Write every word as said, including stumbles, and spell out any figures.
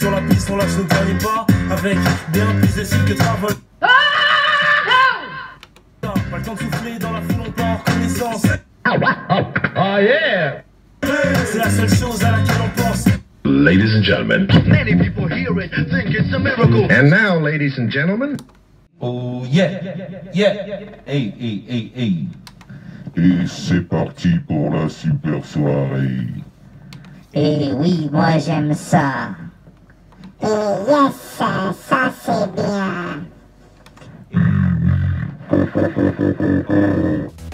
sur la piste, on lâche nos derniers pas. Avec bien plus de cibles que Travel. Ah pas le temps de souffler, dans la foule on part en reconnaissance. Oh yeah. C'est la seule chose à laquelle on pense. Ladies and gentlemen. Many people hear it, think it's a miracle. And now, ladies and gentlemen. Oh yeah, yeah, hey, hey, hey, hey. Et c'est parti pour la super soirée. Et oui, moi j'aime ça. Et yes, ça, ça c'est bien.